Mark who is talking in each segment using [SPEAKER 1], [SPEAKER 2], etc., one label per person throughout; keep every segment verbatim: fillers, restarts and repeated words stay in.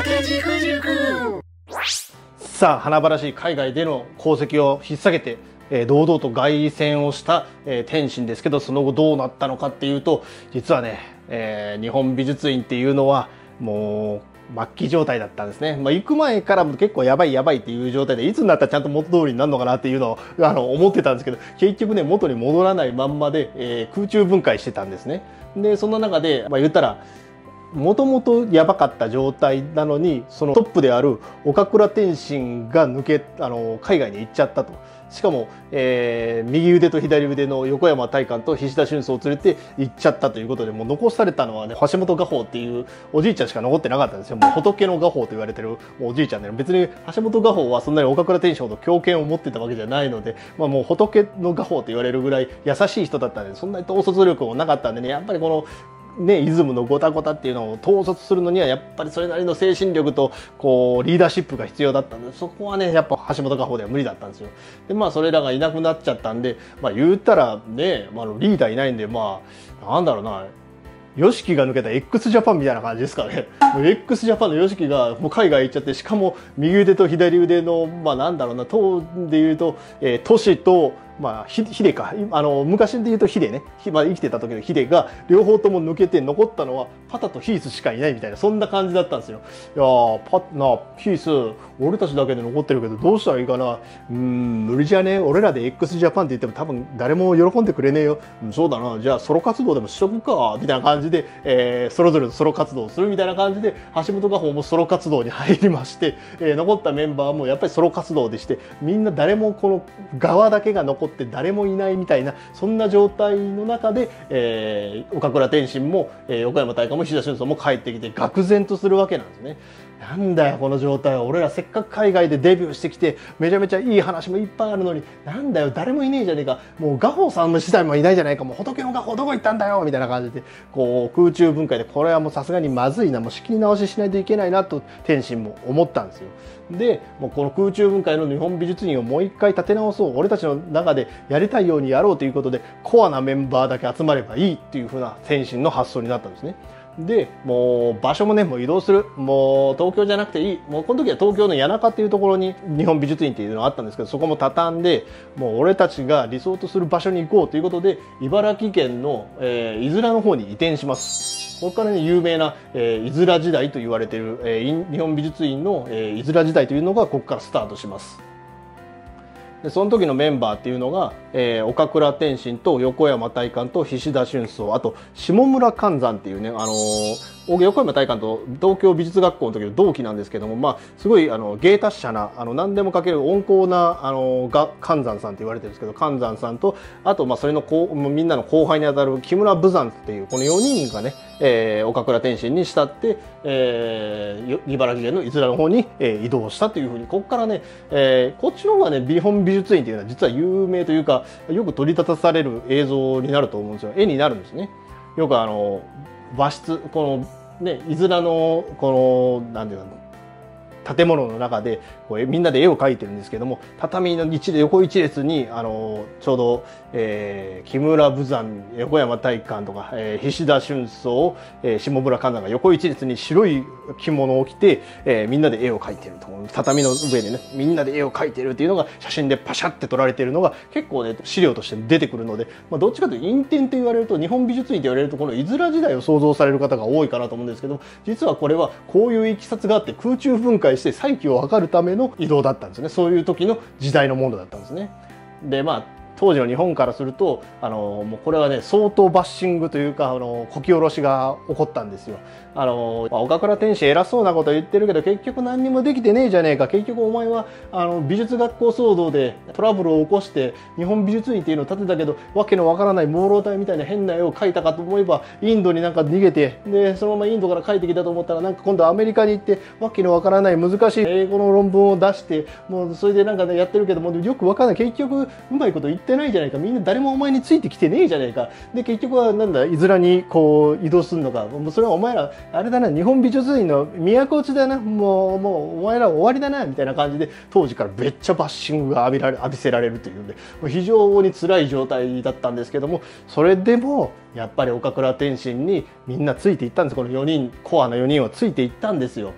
[SPEAKER 1] 赤字不塾。
[SPEAKER 2] さあ華々しい海外での功績を引っ提げて、えー、堂々と凱旋をした、えー、天心ですけど、その後どうなったのかっていうと、実はね、えー、日本美術院っていうのはもう末期状態だったんですね。まあ、行く前からも結構やばいやばいっていう状態で、いつになったらちゃんと元通りになるのかなっていうのをあの思ってたんですけど、結局ね元に戻らないまんまで、えー、空中分解してたんですね。でそんな中で、まあ、言ったらもともとやばかった状態なのに、そのトップである岡倉天心が抜けあの海外に行っちゃったと。しかも、えー、右腕と左腕の横山大観と菱田俊宗を連れて行っちゃったということで、もう残されたのはね橋本画法っていうおじいちゃんしか残ってなかったんですよ。もう仏の画法と言われてるおじいちゃんで、別に橋本画法はそんなに岡倉天心ほど強権を持ってたわけじゃないので、まあ、もう仏の画法と言われるぐらい優しい人だったんで、そんなに統率力もなかったんでね、やっぱりこのね、イズムのゴタゴタっていうのを統率するのにはやっぱりそれなりの精神力とこうリーダーシップが必要だったんで、そこはねやっぱ橋本画法では無理だったんですよ。でまあそれらがいなくなっちゃったんで、まあ言ったらね、まあ、リーダーいないんで、まあなんだろうな、ヨシキが抜けた X ジャパンみたいな感じですかね。X ジャパンのヨシキがもう海外行っちゃって、しかも右腕と左腕のまあなんだろうな、当でいうと、えー、トシとまあ、ヒデか、あの昔で言うとヒデね、まあ、生きてた時のヒデが両方とも抜けて、残ったのはパタとヒースしかいないみたいな、そんな感じだったんですよ。いやーパなヒース俺たちだけで残ってるけどどうしたらいいかな、うーん無理じゃね、俺らで X ジャパンって言っても多分誰も喜んでくれねえよ、うん、そうだな、じゃあソロ活動でもしとくかみたいな感じで、えー、それぞれソロ活動をするみたいな感じで、橋本画法もソロ活動に入りまして、えー、残ったメンバーもやっぱりソロ活動でして、みんな誰もこの側だけが残って誰もいないみたいな、そんな状態の中で、えー、岡倉天心も、えー、岡山大観も菱田俊宗も帰ってきて愕然とするわけなんですね。なんだよこの状態は、俺らせっかく海外でデビューしてきてめちゃめちゃいい話もいっぱいあるのに、なんだよ誰もいねえじゃねえか、もう画法さんの自体もいないじゃないか、もう仏の画法どこ行ったんだよみたいな感じで、こう空中分解で、これはもうさすがにまずいな、もう仕切り直ししないといけないなと天心も思ったんですよ。でもうこの空中分解の日本美術院をもう一回立て直そう、俺たちの中でやりたいようにやろうということで、コアなメンバーだけ集まればいいっていう風な天心の発想になったんですね。でもう場所もねもう移動する、もう東京じゃなくていい、もうこの時は東京の谷中っていうところに日本美術院っていうのがあったんですけど、そこも畳んで、もう俺たちが理想とする場所に行こうということで、茨城県の、えー、井面の方に移転します。ここからね有名な、えー、井面時代と言われている、えー、日本美術院の、えー、井面時代というのがここからスタートします。でその時のメンバーっていうのが、えー、岡倉天心と横山大観と菱田俊宗、あと下村勘山っていうね、あのー、横山大観と東京美術学校の時の同期なんですけども、まあ、すごいあの芸達者な、あの何でも書ける温厚なあのが勘山さんって言われてるんですけど、勘山さんと、あとまあそれのこうみんなの後輩にあたる木村武山っていうこのよにんがね、えー、岡倉天心に慕って、えー、茨城県の井面の方に、えー、移動したというふうに、ここからね、えー、こっちの方がね日本美術院っていうのは実は有名というか、よく取り立たされる映像になると思うんですよ。絵になるんですね。よくあの和室、このね井面のこのなんていうの建物の中でこうみんなで絵を描いてるんですけども、畳の一横一列にあのちょうど、えー、木村武山、横山大観とか、えー、菱田俊宗、えー、下村勘山が横一列に白い着物を着て、えー、みんなで絵を描いてると、畳の上でねみんなで絵を描いてるっていうのが写真でパシャって撮られてるのが結構ね資料として出てくるので、まあ、どっちかというと陰天と言われると、日本美術院と言われるとこの井面時代を想像される方が多いかなと思うんですけど、実はこれはこういういきさつがあって、空中分解して再起を図るための移動だったんですね。そういう時の時代のものだったんですね。でまあ当時の日本からすると、あのもうこれはね相当バッシングというか、あのこき下ろしが起こったんですよ。あの岡倉天心偉そうなこと言ってるけど結局何にもできてねえじゃねえか、結局お前はあの美術学校騒動でトラブルを起こして日本美術院っていうのを建てたけど、わけのわからない朦朧体みたいな変な絵を描いたかと思えばインドになんか逃げて、でそのままインドから帰ってきたと思ったら、なんか今度アメリカに行ってわけのわからない難しい英語の論文を出して、もうそれでなんかねやってるけどもよくわからない、結局うまいこと言ってないじゃないか、みんな誰もお前についてきてねえじゃねえか、で結局はなんだ井面にこう移動するのか、もうそれはお前らあれだな、日本美術院の都落ちだな、もうもうお前ら終わりだなみたいな感じで、当時からめっちゃバッシングが浴びられ浴びせられるというんで、非常に辛い状態だったんですけども、それでもやっぱり岡倉天心にみんなついていったんです。このよにん、コアなよにんはついていったんですよ。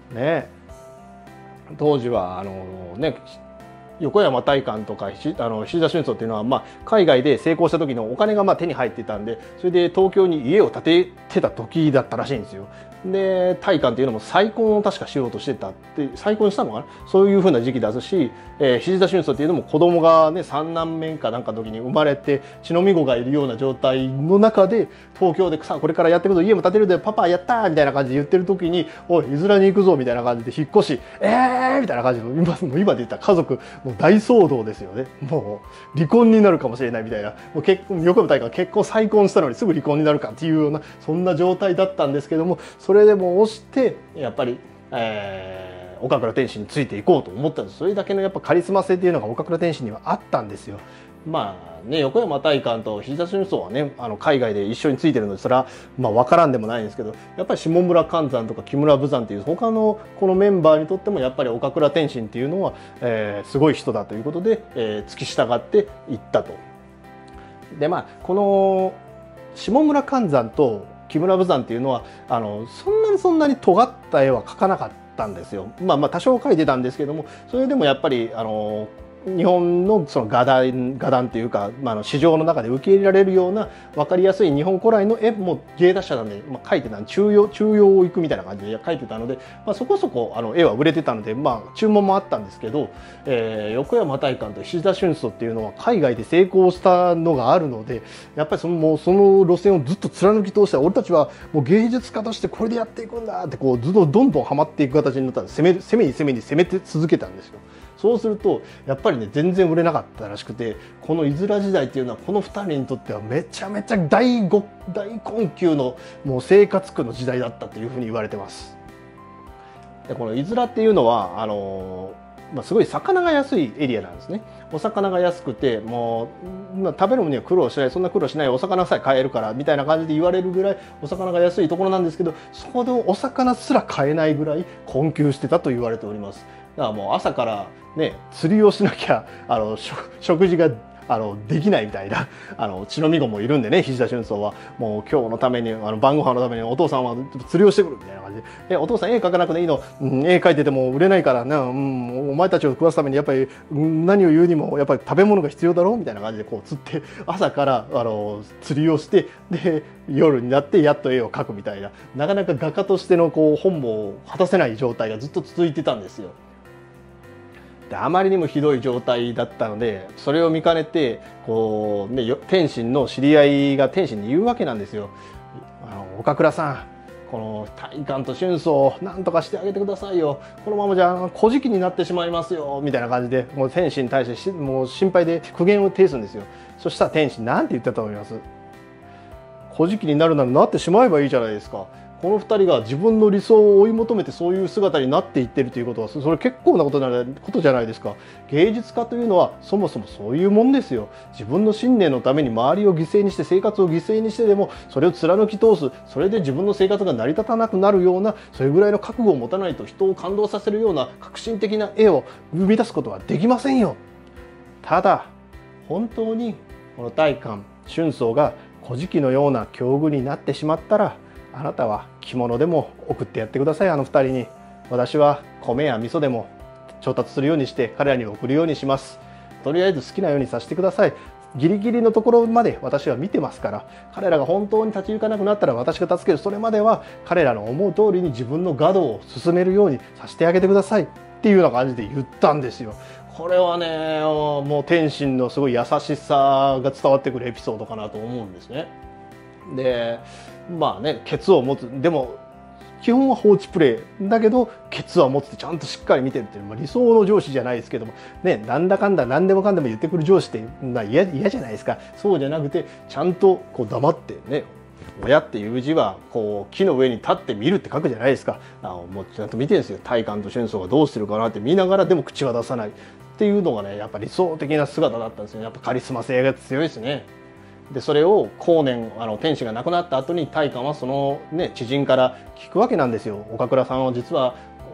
[SPEAKER 2] ね。当時はあのね横山大観とか石あの石田春草っていうのは、まあ、海外で成功した時のお金がまあ手に入ってたんで、それで東京に家を建ててた時だったらしいんですよ。で大観っていうのも再婚を確かしようとしてたって、再婚したのかな、そういうふうな時期だし、えー、石田春草っていうのも子供がね三男目かなんかの時に生まれて血のみ子がいるような状態の中で東京でさあこれからやっていくぞ、家も建てるでパパやったーみたいな感じで言ってる時に、おいいずらに行くぞみたいな感じで引っ越し、えーみたいな感じの今今で言ったら家族もう大騒動ですよね。もう離婚になるかもしれないみたいな、もう結婚横山大観結婚再婚したのにすぐ離婚になるかっていうようなそんな状態だったんですけども、それでも押してやっぱり、えー、岡倉天心についていこうと思ったんです。それだけのやっぱカリスマ性っていうのが岡倉天心にはあったんですよ。まあね、横山大観と石田春草はねあの海外で一緒についてるのでそれはまあ分からんでもないんですけど、やっぱり下村勘山とか木村武山っていう他のこのメンバーにとってもやっぱり岡倉天心っていうのは、えー、すごい人だということで、えー、付き従っていったと。でまあこの下村勘山と木村武山っていうのはあのそんなにそんなに尖った絵は描かなかったんですよ。まあまあ多少描いてたんですけども、それでもやっぱりあの日本のその画壇画壇っていうか、まあ、あの市場の中で受け入れられるような分かりやすい日本古来の絵も芸達者なんで、まあ、描いてた中庸中庸を行くみたいな感じで描いてたので、まあ、そこそこあの絵は売れてたので、まあ、注文もあったんですけど、えー、横山大観と石田春草っていうのは海外で成功したのがあるので、やっぱりそのもうその路線をずっと貫き通して俺たちはもう芸術家としてこれでやっていくんだってこうずっとどんどんはまっていく形になったら攻め攻めに攻めに攻めて続けたんですよ。そうするとやっぱりね全然売れなかったらしくて、このいずら時代っていうのはこのふたりにとってはめちゃめちゃ大ご大困窮のもう生活苦の時代だったというふうに言われてます。でこのいずらっていうのはあのまあ、すごい魚が安いエリアなんですね。お魚が安くてもう、まあ、食べるのには苦労しない、そんな苦労しない、お魚さえ買えるからみたいな感じで言われるぐらいお魚が安いところなんですけど、そこでお魚すら買えないぐらい困窮してたと言われております。だからもう朝からね釣りをしなきゃあの食事があのできないみたいなあの血のみ子もいるんでね、石田春草はもう今日のためにあの晩ご飯のためにお父さんは釣りをしてくるみたいな感じで、えお父さん絵描かなくていいの、うん、絵描いてても売れないからな、うん、お前たちを食わすためにやっぱり、うん、何を言うにもやっぱり食べ物が必要だろうみたいな感じでこう釣って朝からあの釣りをしてで夜になってやっと絵を描くみたいな、なかなか画家としてのこう本望を果たせない状態がずっと続いてたんですよ。であまりにもひどい状態だったので、それを見かねてこう、ね、天心の知り合いが天心に言うわけなんですよ。あの岡倉さん、この大観と春草を何とかしてあげてくださいよ、このままじゃ小じきになってしまいますよみたいな感じでもう天心に対してしもう心配で苦言を呈すんですよ。そしたら天心なんて言ったと思います？小じきになるならなってしまえばいいじゃないですか。このふたりが自分の理想を追い求めてそういう姿になっていってるということはそれ結構なことなことじゃないですか。芸術家というのはそもそもそういうもんですよ。自分の信念のために周りを犠牲にして生活を犠牲にしてでもそれを貫き通す、それで自分の生活が成り立たなくなるようなそれぐらいの覚悟を持たないと人を感動させるような革新的な絵を生み出すことはできませんよ。ただ本当にこの大観春草が古事記のような境遇になってしまったら、あなたは着物でも送ってやってください、あのふたりに。私は米や味噌でも調達するようにして彼らに送るようにします。とりあえず好きなようにさせてください。ギリギリのところまで私は見てますから、彼らが本当に立ち行かなくなったら私が助ける。それまでは彼らの思う通りに自分の画道を進めるようにさせてあげてくださいっていうような感じで言ったんですよ。これはねもう天心のすごい優しさが伝わってくるエピソードかなと思うんですね。でまあねケツを持つ、でも基本は放置プレーだけどケツは持つってちゃんとしっかり見てるっていう、まあ、理想の上司じゃないですけどもね、なんだかんだ何でもかんでも言ってくる上司って嫌嫌じゃないですか。そうじゃなくてちゃんとこう黙ってね、親っていう字はこう木の上に立って見るって書くじゃないですか。あもうちゃんと見てるんですよ。大観と春草がどうしてるかなって見ながらでも口は出さないっていうのがねやっぱ理想的な姿だったんですよね。やっぱカリスマ性が強いですね。でそれを後年あの天使が亡くなった後に大観はその、ね、知人から聞くわけなんですよ。岡倉さんは実は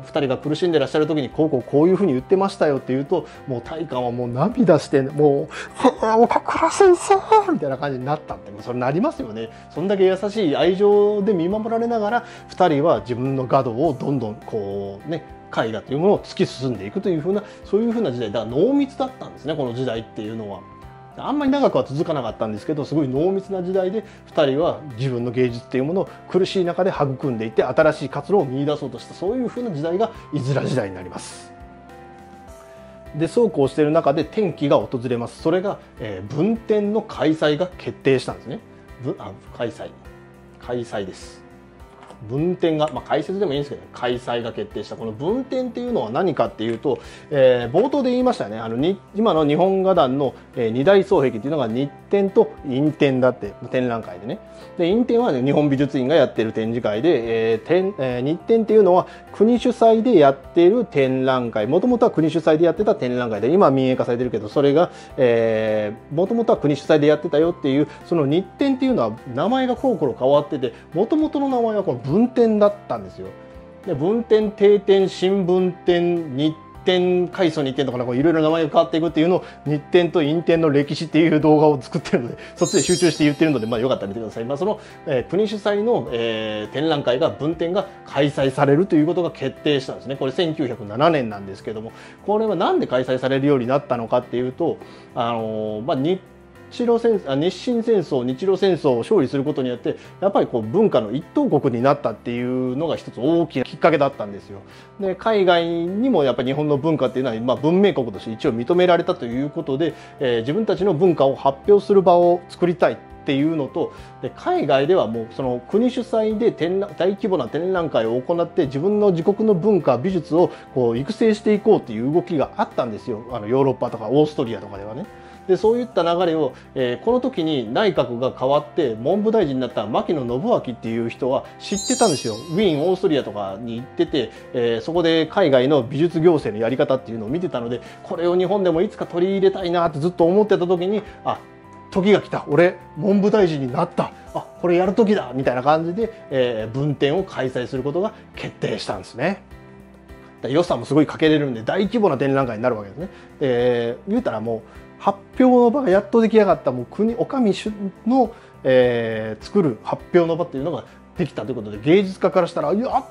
[SPEAKER 2] ふたりが苦しんでらっしゃる時にこうこうこういうふうに言ってましたよって言うと、もう大観はもう涙してもう「岡倉先生!」みたいな感じになったって、それなりますよね。そんだけ優しい愛情で見守られながらふたりは自分の画道をどんどんこうね絵画というものを突き進んでいくというふうな、そういうふうな時代だから濃密だったんですね、この時代っていうのは。あんまり長くは続かなかったんですけど、すごい濃密な時代でふたりは自分の芸術っていうものを苦しい中で育んでいって新しい活路を見出そうとした、そういうふうな時代がいずら時代になります。でそうこうしている中で転機が訪れます。それが、えー、文展の開催が決定したんですね。あ開催開催です文展が、まあ、解説でもいいんですけど、開催が決定した。この文展っていうのは何かっていうと、えー、冒頭で言いましたね、あのに今の日本画壇の、えー、二大双璧っていうのが日展と陰展だって展覧会でね。で陰展は、ね、日本美術院がやってる展示会で、えー展えー、日展っていうのは国主催でやってる展覧会、もともとは国主催でやってた展覧会で、今は民営化されてるけど、それがもともとは国主催でやってたよっていう、その日展っていうのは名前がコロコロ変わってて、もともとの名前はこの文展だったんですよ。で文展、定展、新文展、日展、開祖日展とかいろいろ名前が変わっていくっていうのを日展と陰展の歴史っていう動画を作ってるので、そっちで集中して言ってるので、まあよかったら見てください。まあその、えー、国主催の、えー、展覧会が文展が開催されるということが決定したんですね。これせんきゅうひゃくななねんなんですけども、これはなんで開催されるようになったのかっていうと、あのー、まあ日日露戦あ日清戦争、日露戦争を勝利することによってやっぱりこう文化の一等国になったっていうのが一つ大きなきっかけだったんですよ。で海外にもやっぱり日本の文化っていうのは、まあ、文明国として一応認められたということで、えー、自分たちの文化を発表する場を作りたいっていうのと、で海外ではもうその国主催で展覧大規模な展覧会を行って自分の自国の文化美術をこう育成していこうっていう動きがあったんですよ。あのヨーロッパとかオーストリアとかではね。でそういった流れを、えー、この時に内閣が変わって文部大臣になった牧野信明っていう人は知ってたんですよ。ウィーン、オーストリアとかに行ってて、えー、そこで海外の美術行政のやり方っていうのを見てたので、これを日本でもいつか取り入れたいなってずっと思ってた時に、あ時が来た、俺文部大臣になった、あこれやる時だみたいな感じで、えー、文展を開催することが決定したんですね。予算もすごいかけれるんで大規模な展覧会になるわけですね。で言うたらもう発表の場がやっと出来上がった、もう国お上の、えー、作る発表の場っていうのができたということで、芸術家からしたら「やった!」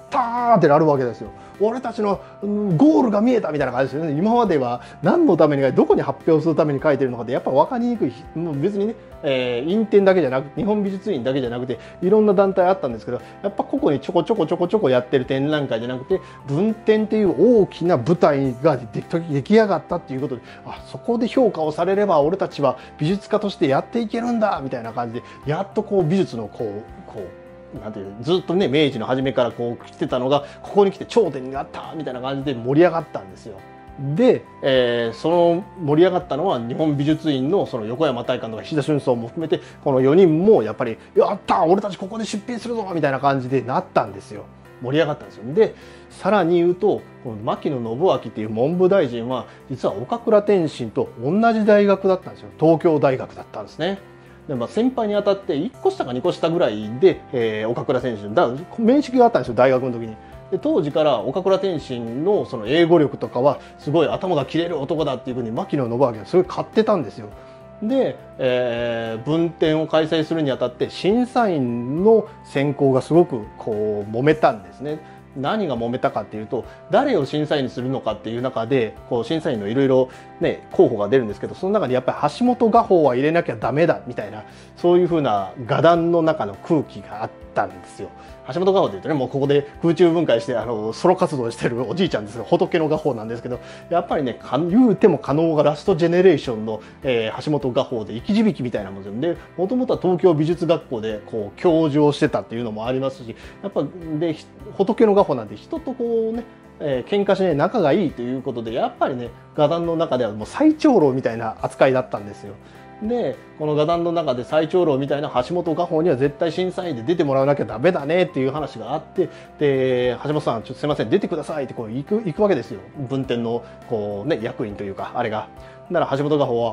[SPEAKER 2] ってなるわけですよ。俺たちの、うん、ゴールが見えたみたいな感じですよね。今までは何のためにどこに発表するために書いてるのかってやっぱ分かりにくい。もう別にね、えー、院展だけじゃなくて日本美術院だけじゃなくていろんな団体あったんですけど、やっぱここにちょこちょこちょこちょこやってる展覧会じゃなくて文展っていう大きな舞台が出来上がったっていうことで、あそこで評価をされれば俺たちは美術家としてやっていけるんだみたいな感じで、やっとこう美術のこうこうなんていうずっとね明治の初めからこう来てたのがここに来て頂点になったみたいな感じで盛り上がったんですよ。で、えー、その盛り上がったのは日本美術院のその横山大観とか菱田春草も含めてこのよにんもやっぱり「やった俺たちここで出品するぞ!」みたいな感じでなったんですよ。盛り上がったんですよ。でさらに言うとこの牧野信明っていう文部大臣は実は岡倉天心と同じ大学だったんですよ。東京大学だったんですね。でまあ、先輩にあたっていっこ下かにこ下ぐらいで、えー、岡倉天心だ面識があったんですよ、大学の時に。で当時から岡倉天心のその英語力とかはすごい頭が切れる男だっていうふうに牧野信明はそれ買ってたんですよ。で、えー、文展を開催するにあたって審査員の選考がすごくこう揉めたんですね。何が揉めたかっていうと、誰を審査員にするのかっていう中でこう審査員のいろいろね候補が出るんですけど、その中でやっぱり橋本画法は入れなきゃダメだみたいな、そういうふうな画壇の中の空気があったんですよ。橋本画法というとね、もうここで空中分解してあのソロ活動してるおじいちゃんですが、仏の画法なんですけど、やっぱりね言うても加納がラストジェネレーションの、えー、橋本画法で生き字引みたいなもので、もともとは東京美術学校でこう教授をしてたっていうのもありますし、やっぱで仏の画法なんて人とこうねえー、喧嘩しない仲がいいということで、やっぱりね画壇の中ではもう最長老みたいな扱いだったんですよ。でこの画壇の中で最長老みたいな橋本画法には絶対審査員で出てもらわなきゃダメだねっていう話があって、で橋本さんちょっとすいません出てくださいってこう行く行くわけですよ、文展のこう、ね、役員というかあれが。だから橋本画法は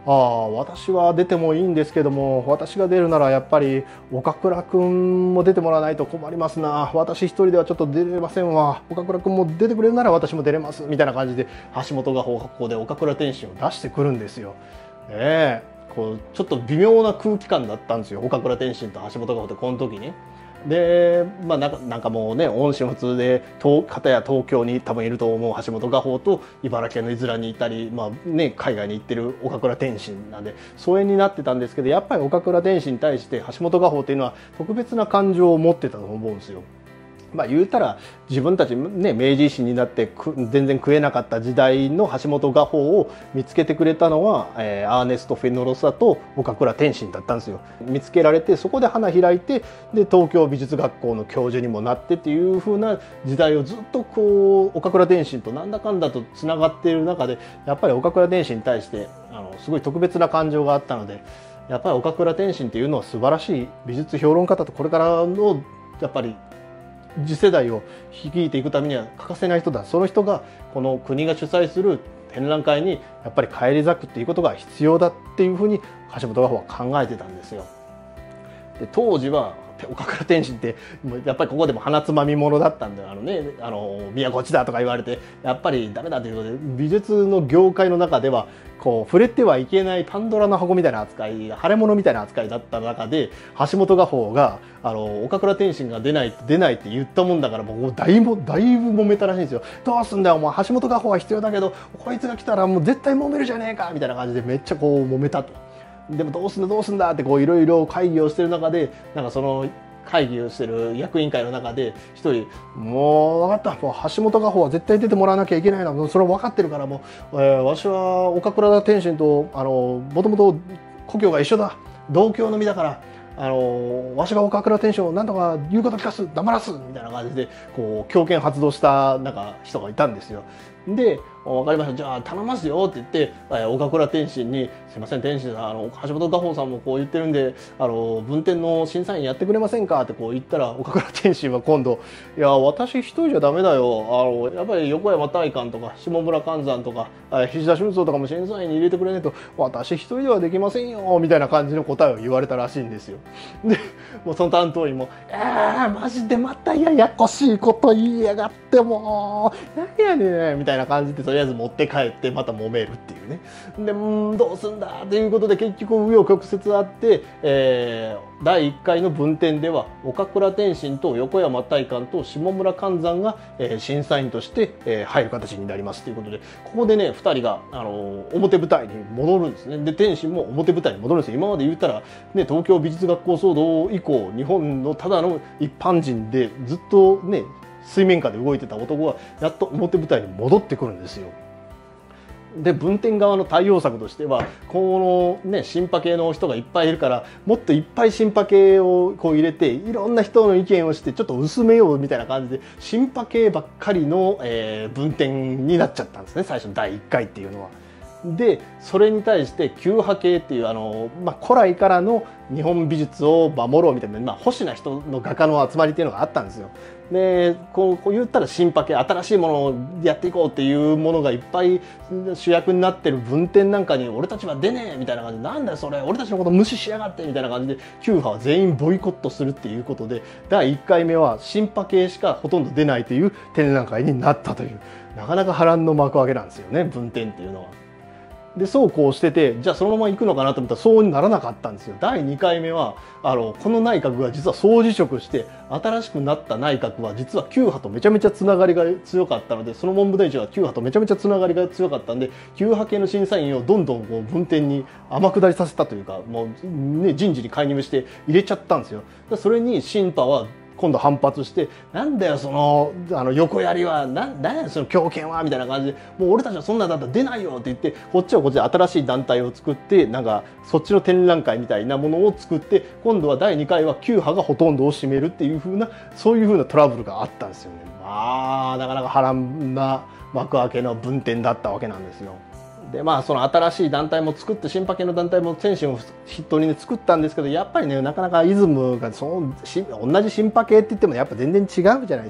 [SPEAKER 2] ああ私は出てもいいんですけども、私が出るならやっぱり岡倉くんも出てもらわないと困りますな、私一人ではちょっと出れませんわ、岡倉くんも出てくれるなら私も出れますみたいな感じで橋本がここで岡倉天心を出してくるんですよ。ねえ、こうちょっと微妙な空気感だったんですよ、岡倉天心と橋本がってこの時に。でまあなんかなんかもうね音信不通で片や東京に多分いると思う橋本画法と茨城県のいずらにいたり、まあね、海外に行ってる岡倉天心なんで疎遠になってたんですけど、やっぱり岡倉天心に対して橋本画法っていうのは特別な感情を持ってたと思うんですよ。まあ言うたら自分たちね明治維新になって全然食えなかった時代の橋本画法を見つけてくれたのは、えー、アーネスト・フェノロサと岡倉天心だったんですよ。見つけられてそこで花開いて、で東京美術学校の教授にもなってっていう風な時代をずっとこう岡倉天心となんだかんだとつながっている中で、やっぱり岡倉天心に対してあのすごい特別な感情があったので、やっぱり岡倉天心っていうのは素晴らしい美術評論家だと、これからのやっぱり次世代を率いていくためには欠かせない人だ、その人がこの国が主催する展覧会にやっぱり返り咲くっていうことが必要だっていうふうに橋本画法は考えてたんですよ。で当時は岡倉天心ってやっぱりここでも鼻つまみものだったんで、あのねあの宮こっちだとか言われてやっぱりダメだということで、美術の業界の中ではこう触れてはいけないパンドラの箱みたいな扱い、腫れ物みたいな扱いだった中で、橋本画法があの岡倉天心が出ない出ないって言ったもんだから、もうだいぶだいぶ揉めたらしいんですよ。どうすんだよお前、橋本画法は必要だけどこいつが来たらもう絶対揉めるじゃねえかみたいな感じでめっちゃこう揉めたと。でもどうすんだどうすんだってこういろいろ会議をしてる中で、なんかその会議をしてる役員会の中で一人「もう分かった、もう橋本画法は絶対出てもらわなきゃいけないな、それは分かってるから、もう、えー、わしは岡倉天心とあのもともと故郷が一緒だ、同郷の身だから。あのわしが岡倉天心を何とか言うこと聞かす黙らすみたいな感じでこう強権発動したなんか人がいたんですよ。で「分かりました、じゃあ頼みますよ」って言って、えー、岡倉天心に「すいません天心さん、あの橋本画法さんもこう言ってるんであの文展の審査員やってくれませんか」ってこう言ったら、岡倉天心は今度「いや私一人じゃダメだよ、あのやっぱり横山大観とか下村勘山とか菱田俊三とかも審査員に入れてくれないと私一人ではできませんよ」みたいな感じの答えを言われたらしいんですよ。でもうその担当員も「えー、マジでまたややこしいこと言いやがってもう何やねん」みたいな感じでとりあえず持って帰ってまた揉めるっていうね。でうんどうすんだということで結局紆余曲折あって、えー、だいいっかいの文展では岡倉天心と横山大観と下村勘山が、えー、審査員として、えー、入る形になりますということで、ここでねふたりが、あのー、表舞台に戻るんですね。で天心も表舞台に戻るんですよ。今まで言ったら、ね、東京美術学校騒動以降日本のただの一般人でずっとね水面下で動いてた男がやっと表舞台に戻ってくるんですよ。で文展側の対応策としてはこのねシンパ系の人がいっぱいいるから、もっといっぱいシンパ系をこう入れていろんな人の意見をしてちょっと薄めようみたいな感じでシンパ系ばっかりの、えー、文展になっちゃったんですね、最初のだいいっかいっていうのは。でそれに対して旧派系っていうあの、まあ、古来からの日本美術を守ろうみたいな、まあ、保守な人の画家の集まりっていうのがあったんですよ。でこうこう言ったら新派系、新しいものをやっていこうっていうものがいっぱい主役になってる文展なんかに俺たちは出ねえみたいな感じで、なんだよそれ俺たちのこと無視しやがってみたいな感じで旧派は全員ボイコットするっていうことで、だいいっかいめは新派系しかほとんど出ないという展覧会になったという、なかなか波乱の幕開けなんですよね文展っていうのは。でそうこうしてて、じゃあそのまま行くのかなと思ったらそうならなかったんですよ。だいにかいめはあのこの内閣が実は総辞職して新しくなった内閣は実は旧派とめちゃめちゃつながりが強かったので、その文部大臣は旧派とめちゃめちゃつながりが強かったんで、旧派系の審査員をどんどんこう文展に天下りさせたというか、もう、ね、人事に介入して入れちゃったんですよ。それに新派は今度反発して「なんだよそのあの横やりはなんだよその強権は」みたいな感じで「もう俺たちはそんなんだったら出ないよ」って言って、こっちはこっちで新しい団体を作って、なんかそっちの展覧会みたいなものを作って、今度はだいにかいは旧派がほとんどを占めるっていう風な、そういう風なトラブルがあったんですよね。まあなかなか波乱な幕開けの文展だったわけなんですよ。でまあその新しい団体も作って、新派系の団体も天心を筆頭に、ね、作ったんですけど、やっぱりねなかなかイズムがそのし同じ新派系って言ってもやっぱ全然違うじゃないですか。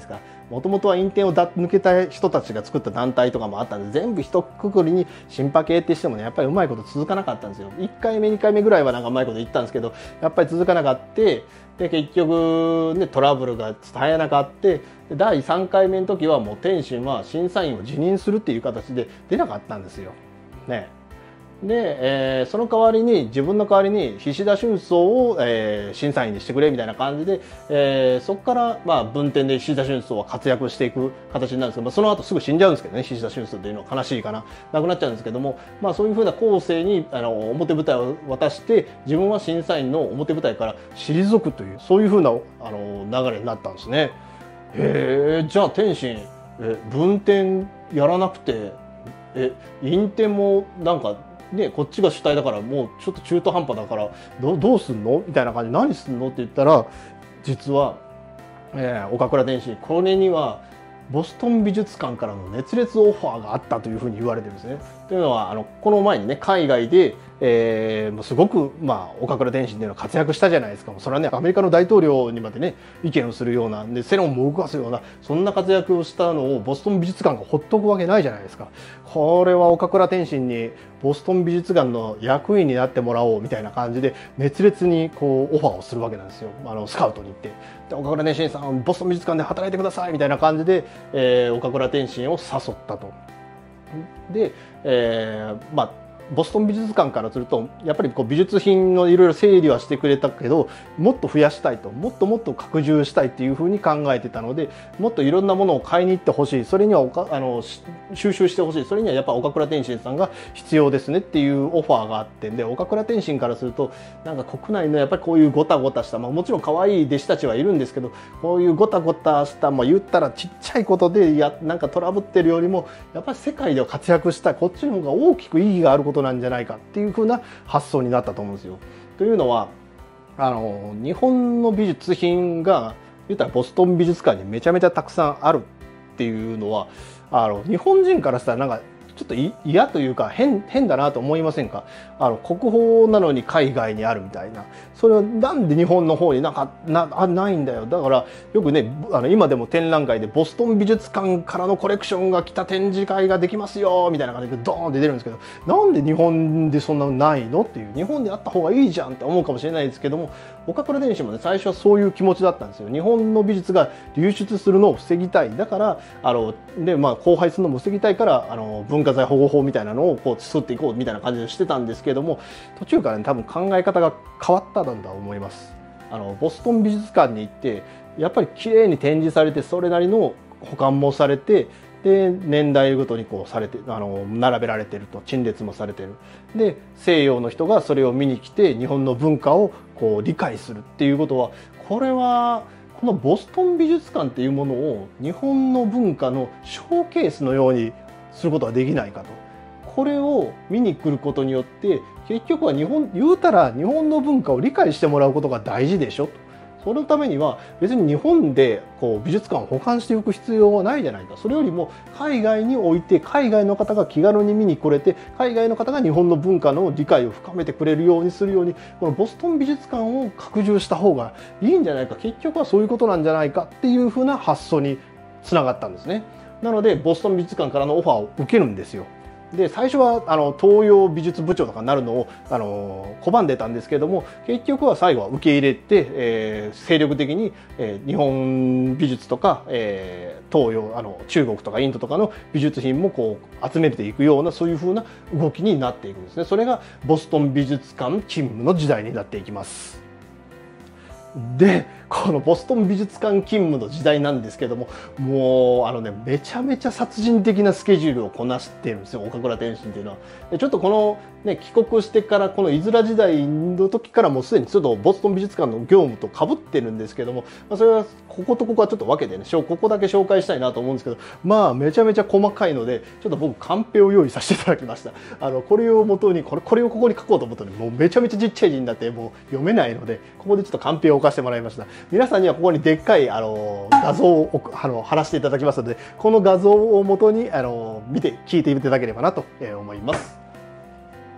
[SPEAKER 2] もともとは院展をだ抜けた人たちが作った団体とかもあったんで、全部一括りにシンパ系ってしてもね、やっぱりうまいこと続かなかったんですよ。いっかいめにかいめぐらいはなんかうまいこと言ったんですけど、やっぱり続かなかった。で結局ねトラブルが伝えなかった。だいさんかいめの時はもう天心は審査員を辞任するっていう形で出なかったんですよ。ね。で、えー、その代わりに自分の代わりに菱田俊草を、えー、審査員にしてくれみたいな感じで、えー、そこからまあ分店で菱田俊草は活躍していく形になるんですけど、まあ、その後すぐ死んじゃうんですけどね、菱田俊草っていうのは悲しいかな、なくなっちゃうんですけども、まあ、そういうふうな後世にあの表舞台を渡して自分は審査員の表舞台から退くという、そういうふうなあの流れになったんですね。へえ、じゃあ天心え分店やらなくてえ院展もなんかね、こっちが主体だからもうちょっと中途半端だからどどうすんのみたいな感じで、何すんのって言ったら、実は、えー、岡倉天心これにはボストン美術館からの熱烈オファーがあったというふうに言われてるんですね。というのはあのこの前にね海外で、えー、すごく、まあ、岡倉天心っていうのは活躍したじゃないですか。それはねアメリカの大統領にまでね意見をするようなで世論も動かすようなそんな活躍をしたのをボストン美術館がほっとくわけないじゃないですか。これは岡倉天心にボストン美術館の役員になってもらおうみたいな感じで熱烈にこうオファーをするわけなんですよ。あのスカウトに行ってで岡倉天心さんボストン美術館で働いてくださいみたいな感じで、えー、岡倉天心を誘ったと。で、えー、まあボストン美術館からするとやっぱりこう美術品のいろいろ整理はしてくれたけどもっと増やしたいと、もっともっと拡充したいっていうふうに考えてたので、もっといろんなものを買いに行ってほしい、それにはおかあの収集してほしい、それにはやっぱ岡倉天心さんが必要ですねっていうオファーがあって、で岡倉天心からするとなんか国内のやっぱりこういうゴタゴタした、まあ、もちろん可愛い弟子たちはいるんですけど、こういうゴタゴタした、まあ、言ったらちっちゃいことでやなんかトラブってるよりもやっぱり世界では活躍したこっちの方が大きく意義があることなんじゃないかっていう風な発想になったと思うんですよ。というのはあの日本の美術品が言ったらボストン美術館にめちゃめちゃたくさんあるっていうのはあの日本人からしたらなんかちょっと嫌というか変変だなと思いませんか。あの国宝なのに海外にあるみたいな、それはなんで日本の方になんか な, あないんだよ。だからよくねあの今でも展覧会でボストン美術館からのコレクションが来た展示会ができますよみたいな感じでドーンって出るんですけど、なんで日本でそんなのないのっていう、日本であった方がいいじゃんって思うかもしれないですけども、岡倉天心もね最初はそういう気持ちだったんですよ。日本の美術が流出するのを防ぎたい、だからあので、まあ、荒廃するのも防ぎたいからあの文化財保護法みたいなのをこう作っていこうみたいな感じでしてたんですけども、途中からね多分考え方が変わったんだと思います。あのボストン美術館に行ってやっぱり綺麗に展示されて、それなりの保管もされて、で年代ごとにこうされてあの並べられてると、陳列もされてる。で西洋の人がそれを見に来て日本の文化をこう理解するっていうことは、これはこのボストン美術館っていうものを日本の文化のショーケースのようにすることはできないかと。これを見に来ることによって結局は日本言うたら日本の文化を理解してもらうことが大事でしょと。そのためには別に日本でこう美術館を保管していく必要はないじゃないか。それよりも海外に置いて海外の方が気軽に見に来れて、海外の方が日本の文化の理解を深めてくれるようにするように、このボストン美術館を拡充した方がいいんじゃないか、結局はそういうことなんじゃないかっていうふうな発想につながったんですね。なのでボストン美術館からのオファーを受けるんですよ。で最初はあの東洋美術部長とかになるのをあの拒んでたんですけれども、結局は最後は受け入れて、えー、精力的に、えー、日本美術とか、えー、東洋あの中国とかインドとかの美術品もこう集めていくような、そういう風な動きになっていくんですね。それがボストン美術館勤務の時代になっていきます。でこのボストン美術館勤務の時代なんですけども、もうあのねめちゃめちゃ殺人的なスケジュールをこなしてるんですよ、岡倉天心っていうのは。でちょっとこの、ね、帰国してからこのいずら時代の時からもうすでにちょっとボストン美術館の業務とかぶってるんですけども、まあ、それはこことここはちょっと分けてねここだけ紹介したいなと思うんですけど、まあめちゃめちゃ細かいのでちょっと僕カンペを用意させていただきました。あのこれを元にこれこれをここに書こうと思ったのにもうめちゃめちゃちっちゃい字になってもう読めないので、ここでちょっとカンペを置かせてもらいました。皆さんにはここにでっかいあの画像をあの貼らせていただきますので、この画像を元にあの見て聞いていただければなと思います。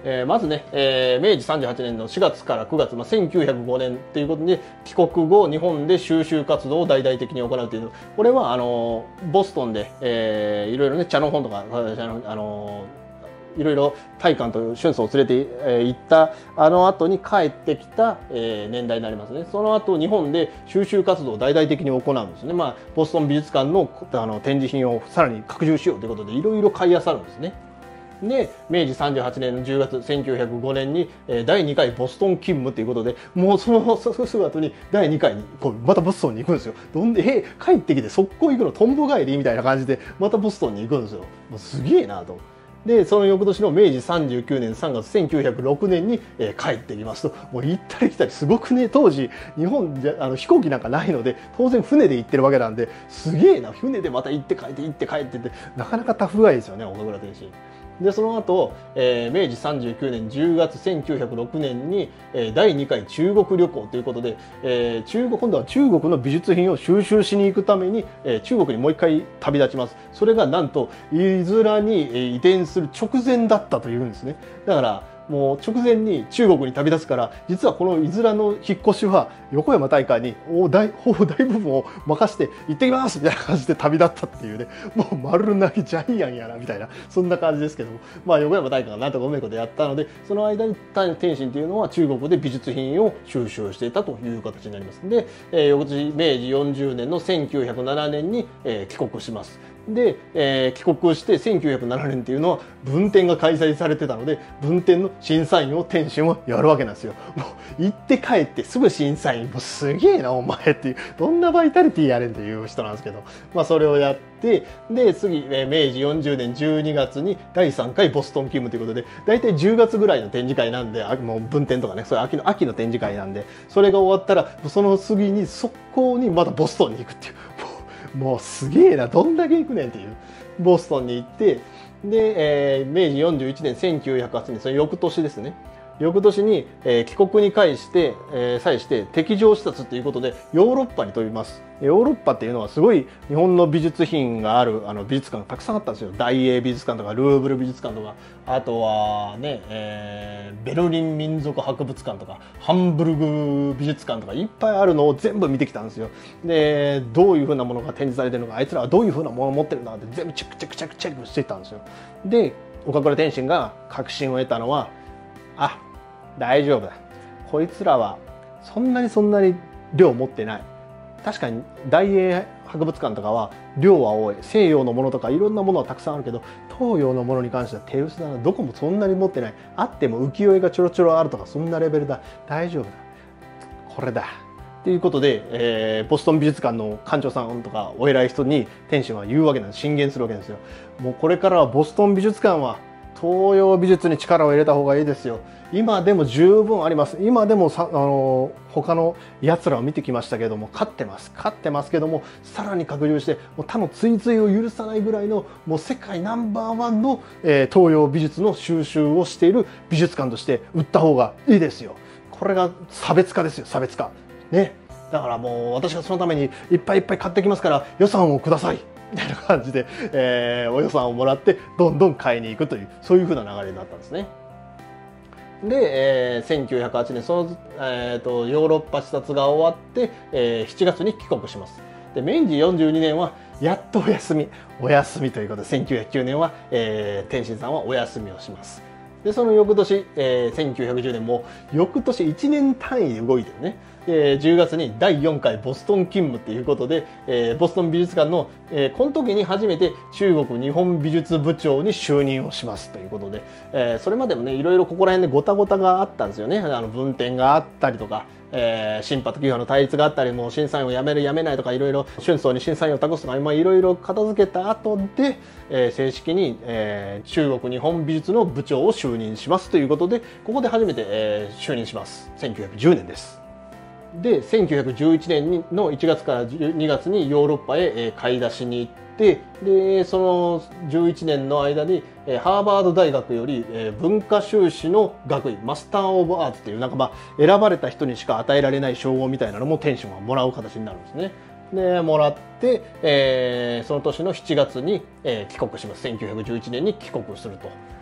[SPEAKER 2] えー、まずね、えー、めいじさんじゅうはちねんのしがつからくがつ、まあ、せんきゅうひゃくごねんということで帰国後日本で収集活動を大々的に行うという、これはあのボストンで、えー、いろいろね茶の本とかあのいろいろ大官と春草を連れて、えー、行ったあの後に帰ってきた、えー、年代になりますね。その後日本で収集活動を大々的に行うんですね。まあ、ボストン美術館の、あの展示品をさらに拡充しようということでいろいろ買い漁るんですね。でめいじさんじゅうはちねんのじゅうがつせんきゅうひゃくごねんに、えー、だいにかいボストン勤務ということで、もうそのすぐ後にだいにかいにこうまたボストンに行くんですよ。どんでえー、帰ってきて速攻行くのトンボ帰りみたいな感じでまたボストンに行くんですよ。もうすげえなと。でその翌年のめいじさんじゅうきゅうねんさんがつせんきゅうひゃくろくねんに、えー、帰ってきますと、もう行ったり来たりすごくね、当時日本じゃあの飛行機なんかないので当然船で行ってるわけなんで、すげえな、船でまた行って帰って行って帰ってってなかなかタフガイですよね、岡倉天心。でその後、えー、めいじさんじゅうきゅうねんじゅうがつせんきゅうひゃくろくねんに、えー、だいにかい中国旅行ということで、えー、中国今度は中国の美術品を収集しに行くために、えー、中国にもう一回旅立ちます。それがなんとイズラに移転する直前だったというんですね。だからもう直前に中国に旅立つから、実はこのイズラの引っ越しは横山大観に大大ほぼ大部分を任して行ってきますみたいな感じで旅立ったっていうね、もう丸投げジャイアンやなみたいな、そんな感じですけども、まあ横山大観がなんとかうめいことやったので、その間に天心というのは中国で美術品を収集していたという形になります。で、えー、翌年めいじよんじゅうねんのせんきゅうひゃくななねんに、えー、帰国します。で、えー、帰国してせんきゅうひゃくななねんっていうのは文展が開催されてたので、文展の審査員を天心はやるわけなんですよ。もう行って帰ってすぐ審査員、もうすげえなお前っていう、どんなバイタリティやれんっていう人なんですけど、まあそれをやって、で次、えー、めいじよんじゅうねんじゅうにがつにだいさんかいボストン勤務ということで、だいたいじゅうがつぐらいの展示会なんで、もう文展とかね、それ秋の秋の展示会なんで、それが終わったらその次に速攻にまたボストンに行くっていう。もうすげえな、どんだけ行くねんっていう。ボストンに行って、で、えー、めいじよんじゅういちねんせんきゅうひゃくはちねん、その翌年ですね。翌年に、えー、帰国に際して、えー、際して敵情視察ということでヨーロッパに飛びます。ヨーロッパっていうのはすごい日本の美術品があるあの美術館がたくさんあったんですよ。大英美術館とかルーブル美術館とか、あとはね、えー、ベルリン民族博物館とかハンブルグ美術館とかいっぱいあるのを全部見てきたんですよ。でどういうふうなものが展示されてるのか、あいつらはどういうふうなものを持ってるんだって全部チェックチェックチェックチェックしていったんですよ。で岡倉天心が確信を得たのは、あ、大丈夫だ、こいつらはそんなにそんなに量持ってない。確かに大英博物館とかは量は多い、西洋のものとかいろんなものはたくさんあるけど、東洋のものに関しては手薄だな、どこもそんなに持ってない、あっても浮世絵がちょろちょろあるとかそんなレベルだ、大丈夫だ、これだということで、えー、ボストン美術館の館長さんとかお偉い人に天心は言うわけなんです。進言するわけですよ。もうこれからはボストン美術館は東洋美術に力を入れた方がいいですよ。今でも十分あります。今でもさあの他のやつらを見てきましたけども、勝ってます勝ってますけども、さらに拡充してもう他の追随を許さないぐらいのもう世界ナンバーワンの、えー、東洋美術の収集をしている美術館として売った方がいいですよ。これが差別化ですよ、差別化ね。だからもう私がそのためにいっぱいいっぱい買ってきますから予算をくださいみたいな感じで、えー、お予算をもらってどんどん買いに行くという、そういう風な流れになったんですね。で、えー、せんきゅうひゃくはちねんその、えー、とヨーロッパ視察が終わって、えー、しちがつに帰国します。でめいじよんじゅうにねんはやっとお休みお休みということで、せんきゅうひゃくきゅうねんは、えー、天心さんはお休みをします。でその翌年、えー、せんきゅうひゃくじゅうねんも翌年いちねん単位で動いてるね。えー、じゅうがつにだいよんかいボストン勤務っていうことで、えー、ボストン美術館の、えー、この時に初めて中国日本美術部長に就任をしますということで、えー、それまでもねいろいろここら辺でごたごたがあったんですよね。あの文典があったりとか、えー、新派と旧派の対立があったり、もう審査員を辞める辞めないとかいろいろ春草に審査員を託すとか、まあ、いろいろ片付けた後で、えー、正式に、えー、中国日本美術の部長を就任しますということで、ここで初めて、えー、就任します。せんきゅうひゃくじゅうねんです。でせんきゅうひゃくじゅういちねんのいちがつからにがつにヨーロッパへ買い出しに行って、でそのじゅういちねんの間にハーバード大学より文化修士の学位マスター・オブ・アーツっていう、なんかまあ選ばれた人にしか与えられない称号みたいなのも天心はもらう形になるんですね。でもらって、えー、その年のしちがつに、えー、帰国します。せんきゅうひゃくじゅういちねんに帰国すると。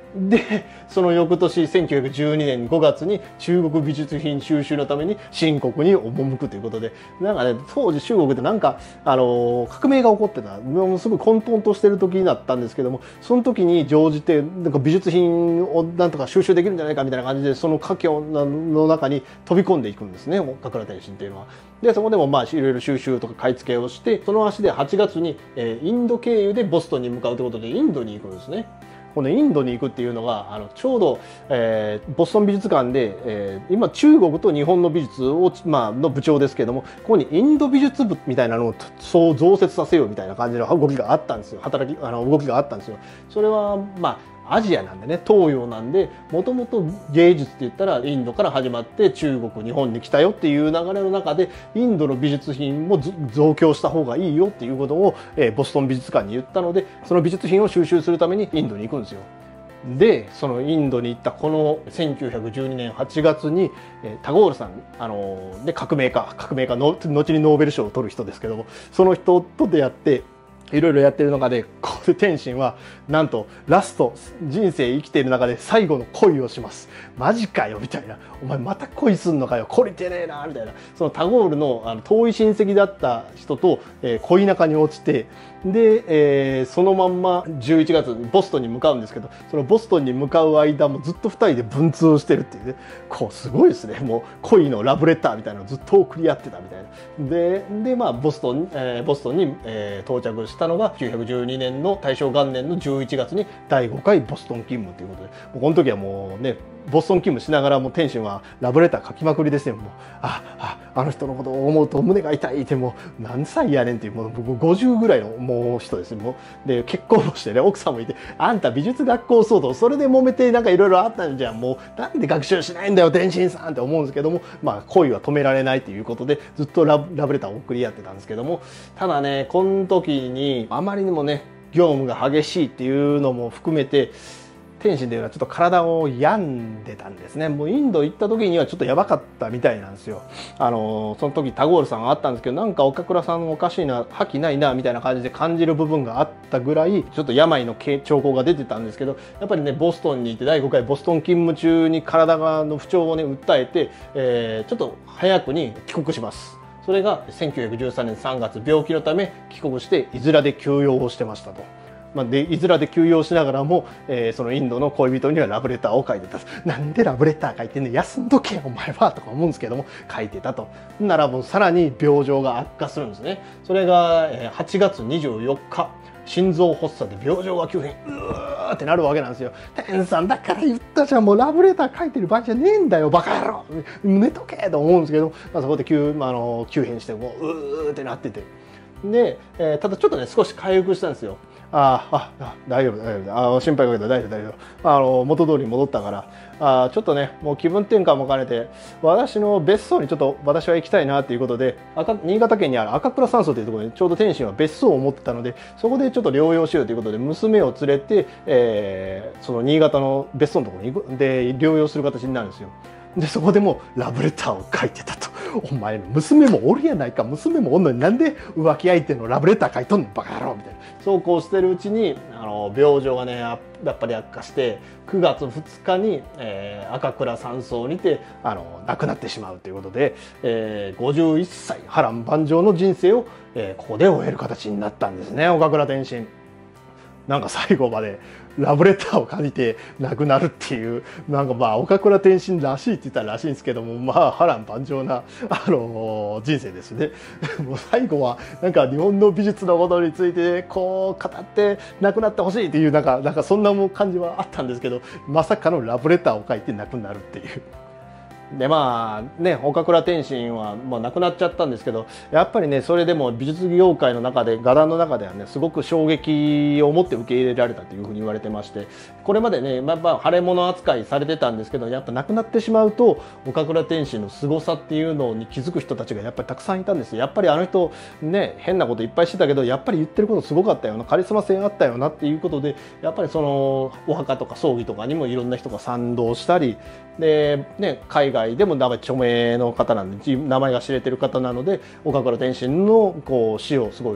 [SPEAKER 2] でその翌年せんきゅうひゃくじゅうにねんごがつに中国美術品収集のために清国に赴くということで、なんかね当時中国ってなんかあの革命が起こってた、もうすごい混沌としてる時だったんですけども、その時に乗じてなんか美術品をなんとか収集できるんじゃないかみたいな感じで、その華僑の中に飛び込んでいくんですね、岡倉天心っていうのは。でそこでもまあいろいろ収集とか買い付けをして、その足ではちがつに、えー、インド経由でボストンに向かうということでインドに行くんですね。このインドに行くっていうのがあのちょうど、えー、ボストン美術館で、えー、今中国と日本の美術を、まあの部長ですけども、ここにインド美術部みたいなのをそう増設させようみたいな感じの動きがあったんですよ。働きあの動きがあったんですよ。それはまあアジアなんでね、東洋なんで、もともと芸術って言ったらインドから始まって中国日本に来たよっていう流れの中で、インドの美術品も増強した方がいいよっていうことを、えー、ボストン美術館に言ったので、その美術品を収集するためにインドに行くんですよ。でそのインドに行ったこのせんきゅうひゃくじゅうにねんはちがつに、えー、タゴールさん、あのー、で革命家革命家の後にノーベル賞を取る人ですけども、その人と出会っていろいろやってる中で、ここで天心はなんとラスト人生生きている中で最後の恋をします。マジかよみたいな、お前また恋すんのかよ、懲りてねえなみたいな。そのタゴールのあの遠い親戚だった人と、えー、恋仲に落ちて、で、えー、そのまんまじゅういちがつボストンに向かうんですけど、そのボストンに向かう間もずっとふたりで文通をしてるっていうね、こうすごいですね。もう恋のラブレターみたいなのをずっと送り合ってたみたいな。ででまあボストン、えー、ボストンに、えー、到着したのがきゅうひゃくじゅうにねんの大正元年のじゅういちがつにだいごかいボストン勤務ということで、もうこの時はもうねボストン勤務しながらも天心はラブレター書きまくりですよ。もうあああの人のことを思うと胸が痛いってもう何歳やねんっていう、もう僕ごじゅうぐらいのもう人ですよ。もうで結婚もしてね、奥さんもいて、あんた美術学校騒動それで揉めてなんかいろいろあったんじゃん、もうなんで学習しないんだよ天心さんって思うんですけども、まあ恋は止められないということでずっとラブ、ラブレターを送り合ってたんですけども、ただねこの時にあまりにもね業務が激しいっていうのも含めて、天心というのはちょっと体を病んでたんですね。もうインド行った時にはちょっとやばかったみたいなんですよ。あのその時タゴールさんがあったんですけど、なんか岡倉さんおかしいな、覇気ないなみたいな感じで感じる部分があったぐらい、ちょっと病の兆候が出てたんですけど、やっぱりねボストンにいてだいごかいボストン勤務中に体がの不調をね訴えて、えー、ちょっと早くに帰国します。それがせんきゅうひゃくじゅうさんねんさんがつ、病気のため帰国してイズラで休養をしてましたと。まあ、でイズラで休養しながらも、えー、そのインドの恋人にはラブレターを書いてた。なんでラブレター書いてんねん、休んどけよお前はとか思うんですけども、書いてたと。ならもうさらに病状が悪化するんですね。それがはちがつにじゅうよっか、心臓発作で病状が急変、うーってなるわけなんですよ。天さんだから言ったじゃん、もうラブレター書いてる場合じゃねえんだよバカ野郎、寝とけと思うんですけど、まあ、そこで急、まあ、あの急変してもううーってなってて、で、えー、ただちょっとね少し回復したんですよ。あああ大丈夫大丈夫、あ心配かけた大丈夫大丈夫、あの元通りに戻ったから、あちょっとねもう気分転換も兼ねて私の別荘にちょっと私は行きたいなということで、赤新潟県にある赤倉山荘というところにちょうど天心は別荘を持ってたので、そこでちょっと療養しようということで娘を連れて、えー、その新潟の別荘のところに行くで療養する形になるんですよ。でそこでもラブレターを書いてたと。お前娘もおるやないか、娘もおんのになんで浮気相手のラブレター書いとんのバカ野郎みたいな。そうこうしてるうちにあの病状がねやっぱり悪化してくがつふつかに、えー、赤倉山荘にてあの亡くなってしまうということで、えー、ごじゅういっさい波乱万丈の人生を、えー、ここで終える形になったんですね、岡倉天心。なんか最後までラブレターを書いて亡くなるっていう、なんかまあ岡倉天心らしいって言ったららしいんですけども、まあ波乱万丈な、あのー、人生ですね。もう最後はなんか日本の美術のことについてこう語って亡くなってほしいっていうなんかなんかそんな感じはあったんですけど、まさかのラブレターを書いて亡くなるっていう。でまあね岡倉天心はもう亡くなっちゃったんですけど、やっぱりねそれでも美術業界の中で画壇の中ではねすごく衝撃を持って受け入れられたというふうに言われてまして、これまでね、まあ、まあ腫れ物扱いされてたんですけど、やっぱ亡くなってしまうと岡倉天心の凄さっていうのに気づく人たちがやっぱりたくさんいたんですよ。やっぱりあの人ね変なこといっぱいしてたけど、やっぱり言ってることすごかったよな、カリスマ性あったよなっていうことで、やっぱりそのお墓とか葬儀とかにもいろんな人が賛同したりで、ね、海外でも著名の方なんで名前が知れてる方なので、岡倉天心のこう死をすごい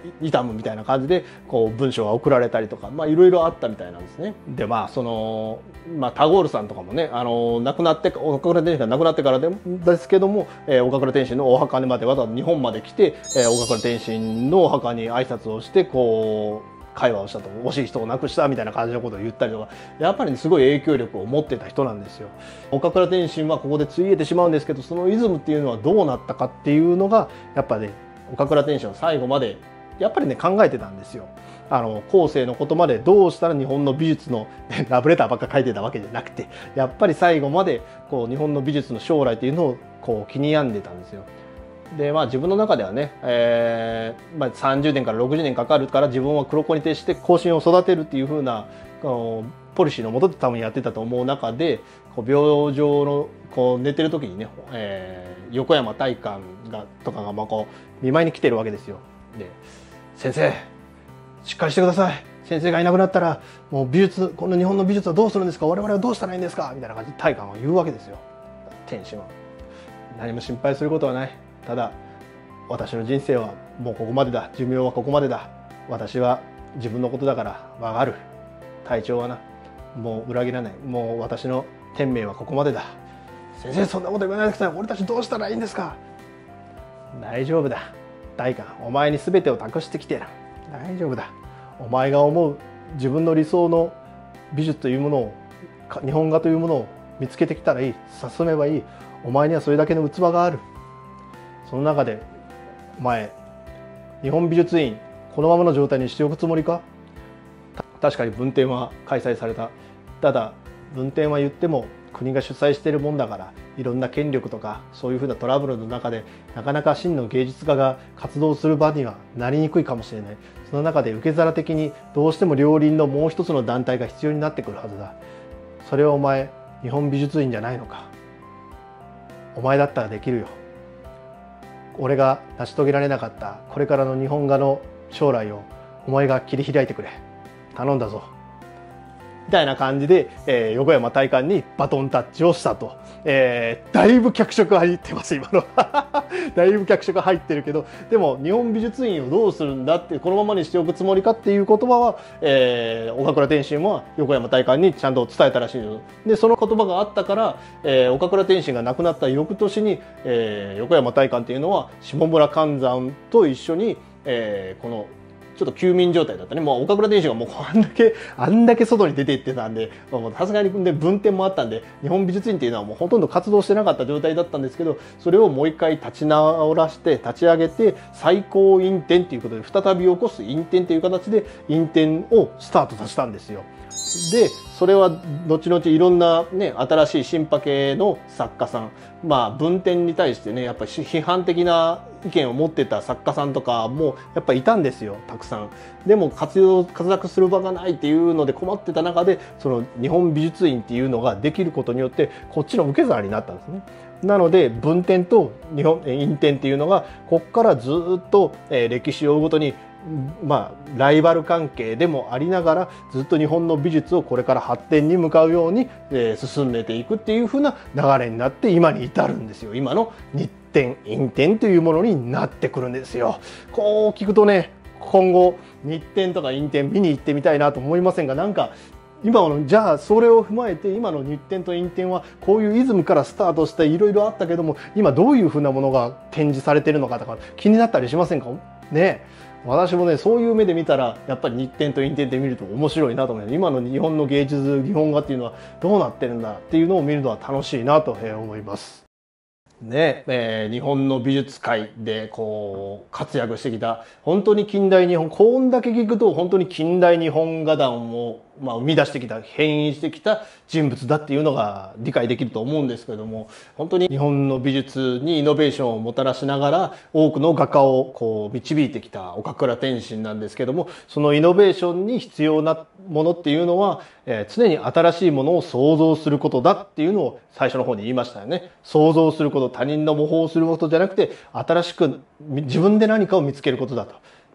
[SPEAKER 2] 悼むみたいな感じでこう文章が送られたりとか、まあいろいろあったみたいなんですね。でまあその、まあ、タゴールさんとかもね、あの亡くなって岡倉天心が亡くなってからでですけども、えー、岡倉天心のお墓までわざわざ日本まで来て、えー、岡倉天心のお墓に挨拶をしてこう会話をしたと、惜しい人を亡くしたみたいな感じのことを言ったりとか、やっぱり、ね、すごい影響力を持ってた人なんですよ。岡倉天心はここでついえてしまうんですけど、そのイズムっていうのはどうなったかっていうのがやっぱね、岡倉天心は最後までやっぱりね考えてたんですよ。あの後世のことまでどうしたら日本の美術のラブレターばっか書いてたわけじゃなくて、やっぱり最後までこう日本の美術の将来っていうのをこう気に病んでたんですよ。でまあ自分の中ではね、えーまあ、さんじゅうねんからろくじゅうねんかかるから自分は黒子に徹して後進を育てるっていう風なこうポリシーのもとで多分やってたと思う中で、こう病状のこう寝てる時にね、えー、横山大観がとかがまあこう見舞いに来てるわけですよ。で先生しっかりしてください、先生がいなくなったらもう美術、この日本の美術はどうするんですか、我々はどうしたらいいんですかみたいな感じで大観は言うわけですよ。天心は何も心配することはない、ただ私の人生はもうここまでだ、寿命はここまでだ、私は自分のことだから分かる、体調はなもう裏切らない、もう私の天命はここまでだ、先生そんなこと言わないでください、俺たちどうしたらいいんですか。大丈夫だ大観、お前に全てを託してきてやる、大丈夫だ、お前が思う自分の理想の美術というものを、日本画というものを見つけてきたらいい、進めばいい、お前にはそれだけの器がある、その中でお前日本美術院このままの状態にしておくつもりか。確かに文展は開催された、ただ文展は言っても国が主催しているもんだから、いろんな権力とかそういうふうなトラブルの中でなかなか真の芸術家が活動する場にはなりにくいかもしれない。その中で受け皿的にどうしても両輪のもう一つの団体が必要になってくるはずだ。それはお前日本美術院じゃないのか。お前だったらできるよ。俺が成し遂げられなかったこれからの日本画の将来をお前が切り開いてくれ、頼んだぞみたいな感じで、えー、横山大観にバトンタッチをしたと、えー、だいぶ脚色入ってます今のだいぶ脚色入ってるけど、でも日本美術院をどうするんだって、このままにしておくつもりかっていう言葉は、えー、岡倉天心は横山大観にちゃんと伝えたらしいです。でその言葉があったから、えー、岡倉天心が亡くなった翌年に、えー、横山大観っていうのは下村勘山と一緒に、えー、このちょっと休眠状態だったね。もう岡倉天心がもうあんだけあんだけ外に出て行ってたんで、さすがにで文展もあったんで日本美術院っていうのはもうほとんど活動してなかった状態だったんですけど、それをもう一回立ち直らして立ち上げて再興院展ということで再び起こす院展という形で院展をスタートさせたんですよ。でそれは後々いろんなね新しい新派系の作家さん、まあ文展に対してねやっぱり批判的な意見を持ってた作家さんとかもやっぱりいたんですよ、たくさん。でも活用活躍する場がないっていうので困ってた中で、その日本美術院っていうのができることによってこっちの受け皿になったんですね。なので文展と日本院展っていうのがこっからずっと歴史を追うごとにまあライバル関係でもありながらずっと日本の美術をこれから発展に向かうように進めていくっていう風な流れになって今に至るんですよ。今の日展院展というものになってくるんですよ。こう聞くとね、今後日展とか院展見に行ってみたいなと思いませんが、なんか今のじゃあそれを踏まえて今の日展と院展はこういうイズムからスタートしていろいろあったけども、今どういう風なものが展示されているのかとか気になったりしませんかね。私もねそういう目で見たらやっぱり日展と院展って見ると面白いなと思います。今の日本の芸術日本画っていうのはどうなってるんだっていうのを見るのは楽しいなと思います。ねえー、日本の美術界でこう活躍してきた本当に近代日本、こんだけ聞くと本当に近代日本画壇をまあ生み出してきた牽引してきた人物だっていうのが理解できると思うんですけれども、本当に日本の美術にイノベーションをもたらしながら多くの画家をこう導いてきた岡倉天心なんですけども、そのイノベーションに必要なものっていうのは、えー、常に新しいものを創造することだっていうのを最初の方に言いましたよね。創造すること、他人の模倣をすることじゃなくて新しく自分で何かを見つけることだと。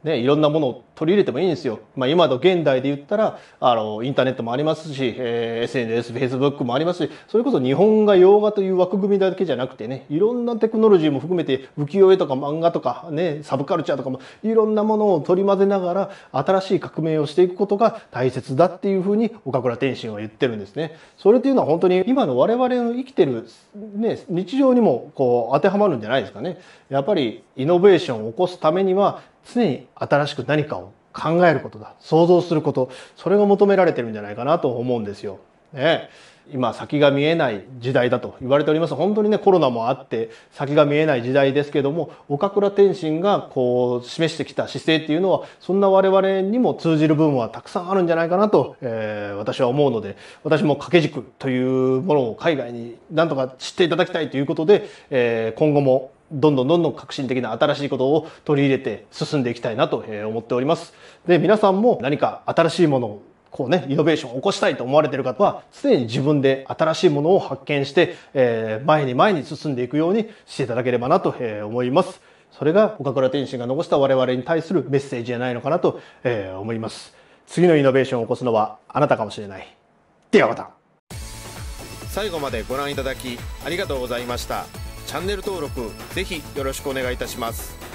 [SPEAKER 2] ね、いろんなものを取り入れてもいいんですよ。まあ、今の現代で言ったらあのインターネットもありますし、えー、エスエヌエス、フェイスブックもありますし、それこそ日本画洋画という枠組みだけじゃなくてね、いろんなテクノロジーも含めて浮世絵とか漫画とかね、サブカルチャーとかもいろんなものを取り混ぜながら新しい革命をしていくことが大切だっていうふうに岡倉天心は言ってるんですね。それというのは本当に今の我々の生きてる、ね、日常にもこう当てはまるんじゃないですかね。やっぱりイノベーションを起こすためには常に新しく何かを考えることだ、想像すること、それが求められてるんじゃないかなと思うんですよ。ね、今先が見えない時代だと言われております。本当にね、コロナもあって先が見えない時代ですけども、岡倉天心がこう示してきた姿勢っていうのはそんな我々にも通じる部分はたくさんあるんじゃないかなと、えー、私は思うので、私も掛け軸というものを海外に何とか知っていただきたいということで、えー、今後もどんどんどんどん革新的な新しいことを取り入れて進んでいきたいなと思っております。で、皆さんも何か新しいものをこうね、イノベーションを起こしたいと思われている方は、常に自分で新しいものを発見して、えー、前に前に進んでいくようにしていただければなと思います。それが岡倉天心が残した我々に対するメッセージじゃないのかなと思います。次のイノベーションを起こすのはあなたかもしれない。ではまた。
[SPEAKER 3] 最後までご覧いただきありがとうございました。チャンネル登録ぜひよろしくお願いいたします。